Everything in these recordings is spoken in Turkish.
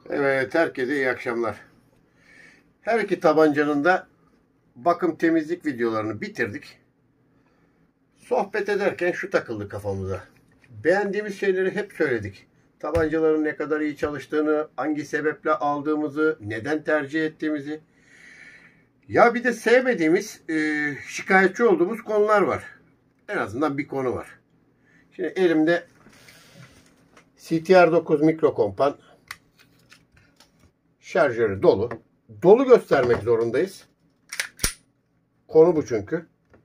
Evet, herkese iyi akşamlar. Her iki tabancanın da bakım temizlik videolarını bitirdik. Sohbet ederken şu takıldı kafamıza. Beğendiğimiz şeyleri hep söyledik. Tabancaların ne kadar iyi çalıştığını, hangi sebeple aldığımızı, neden tercih ettiğimizi. Ya bir de sevmediğimiz, şikayetçi olduğumuz konular var. En azından bir konu var. Şimdi elimde CTR9 mikrokompan şarjörü dolu. Dolu göstermek zorundayız. Konu bu çünkü.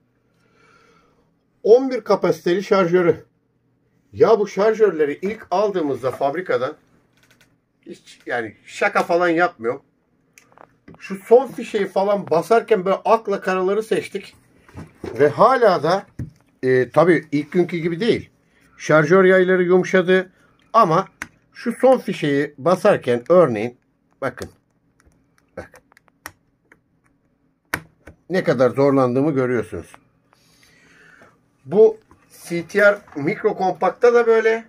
11 kapasiteli şarjörü. Ya bu şarjörleri ilk aldığımızda fabrikadan hiç yani şaka falan yapmıyorum. Şu son fişeyi falan basarken böyle akla karaları seçtik. Ve hala da tabii ilk günkü gibi değil. Şarjör yayları yumuşadı. Ama şu son fişeyi basarken örneğin bakın. Bak. Ne kadar zorlandığımı görüyorsunuz. Bu CTR Micro Compact'ta da böyle.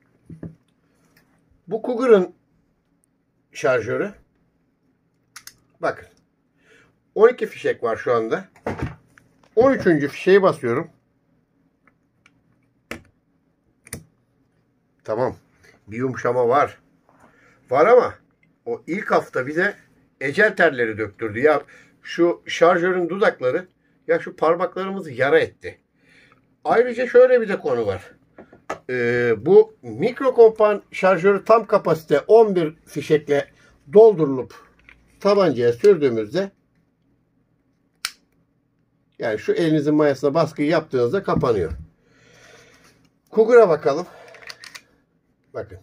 Bu Cougar'ın şarjörü. Bakın. 12 fişek var şu anda. 13. fişeği basıyorum. Tamam. Bir yumuşama var. Var ama o ilk hafta bize ecel terleri döktürdü. Ya şu şarjörün dudakları ya şu parmaklarımızı yara etti. Ayrıca şöyle bir de konu var. Bu mikrokompan şarjörü tam kapasite 11 fişekle doldurulup tabancaya sürdüğümüzde yani şu elinizin mayasına baskıyı yaptığınızda kapanıyor. Cougar'a bakalım. Bakın.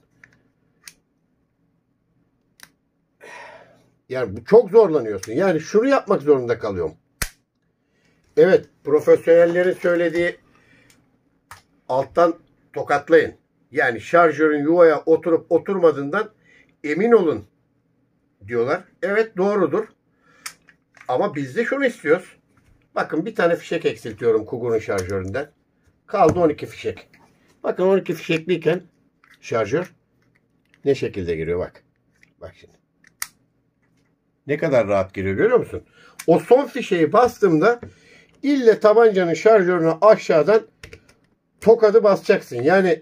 Yani çok zorlanıyorsun. Yani şunu yapmak zorunda kalıyorum. Evet, profesyonellerin söylediği alttan tokatlayın. Yani şarjörün yuvaya oturup oturmadığından emin olun diyorlar. Evet, doğrudur. Ama biz de şunu istiyoruz. Bakın bir tane fişek eksiltiyorum Cougar'ın şarjöründen. Kaldı 12 fişek. Bakın 12 fişekliyken şarjör ne şekilde giriyor bak. Bak şimdi. Ne kadar rahat giriyor görüyor musun? O son fişeği bastığımda ille tabancanın şarjörünü aşağıdan tokadı basacaksın. Yani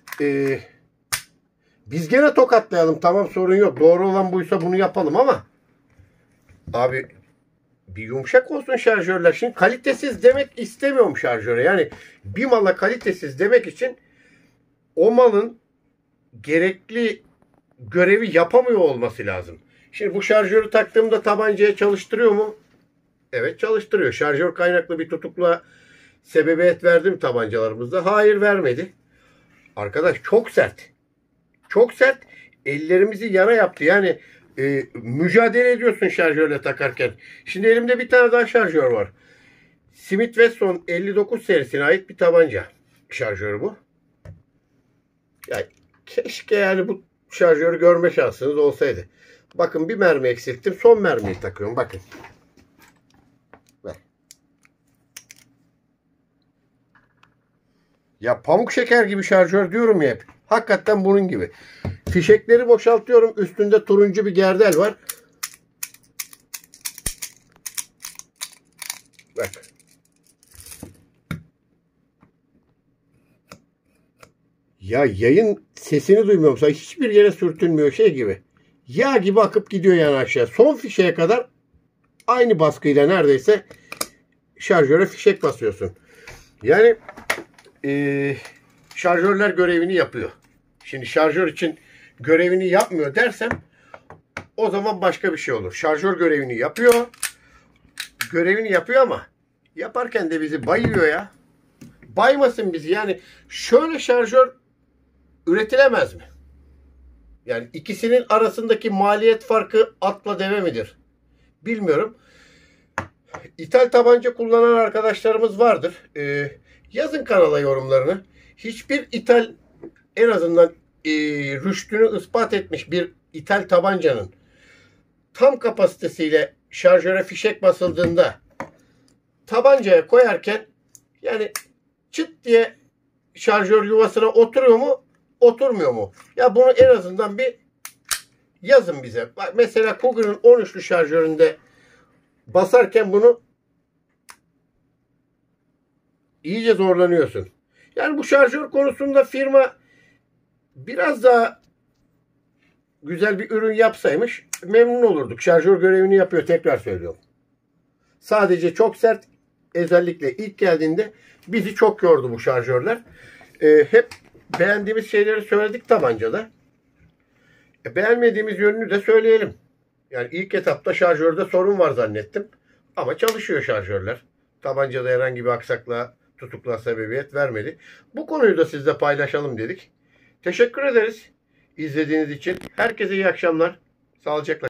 biz gene tokatlayalım. Tamam, sorun yok. Doğru olan buysa bunu yapalım ama abi bir yumuşak olsun şarjörler. Şimdi kalitesiz demek istemiyorum şarjöre. Yani bir mala kalitesiz demek için o malın gerekli görevi yapamıyor olması lazım. Şimdi bu şarjörü taktığımda tabancaya çalıştırıyor mu? Evet, çalıştırıyor. Şarjör kaynaklı bir tutukluğa sebebiyet verdi mi tabancalarımızda? Hayır, vermedi. Arkadaş çok sert. Çok sert. Ellerimizi yara yaptı. Yani mücadele ediyorsun şarjörle takarken. Şimdi elimde bir tane daha şarjör var. Smith Wesson 59 serisine ait bir tabanca şarjörü bu. Yani keşke yani bu şarjörü görme şansınız olsaydı. Bakın bir mermi eksilttim. Son mermiyi takıyorum. Bakın. Ver. Ya pamuk şeker gibi şarjör diyorum ya hep. Hakikaten bunun gibi. Fişekleri boşaltıyorum. Üstünde turuncu bir gerdel var. Bak. Ya yayın sesini duymuyorum. Hiçbir yere sürtünmüyor şey gibi. Yağ gibi akıp gidiyor yani aşağı. Son fişeye kadar aynı baskıyla neredeyse şarjöre fişek basıyorsun. Yani şarjörler görevini yapıyor. Şimdi şarjör için görevini yapmıyor dersem o zaman başka bir şey olur. Şarjör görevini yapıyor. Görevini yapıyor ama yaparken de bizi bayıyor ya. Baymasın bizi. Yani şöyle şarjör üretilemez mi? Yani ikisinin arasındaki maliyet farkı atla deve midir? Bilmiyorum. İthal tabanca kullanan arkadaşlarımız vardır. Yazın kanala yorumlarını. Hiçbir ithal en azından rüştünü ispat etmiş bir ithal tabancanın tam kapasitesiyle şarjöre fişek basıldığında tabancaya koyarken yani çıt diye şarjör yuvasına oturuyor mu, oturmuyor mu? Ya bunu en azından bir Yazın bize. Bak mesela Cougar'ın 13'lü şarjöründe basarken bunu iyice zorlanıyorsun. Yani bu şarjör konusunda firma biraz daha güzel bir ürün yapsaymış memnun olurduk. Şarjör görevini yapıyor, tekrar söylüyorum. Sadece çok sert, özellikle ilk geldiğinde bizi çok yordu bu şarjörler. Hep beğendiğimiz şeyleri söyledik tabancada. Beğenmediğimiz yönünü de söyleyelim. Yani ilk etapta şarjörde sorun var zannettim. Ama çalışıyor şarjörler. Tabancada herhangi bir aksaklığa, tutukluğa sebebiyet vermedi. Bu konuyu da sizle paylaşalım dedik. Teşekkür ederiz izlediğiniz için. Herkese iyi akşamlar. Sağlıcakla.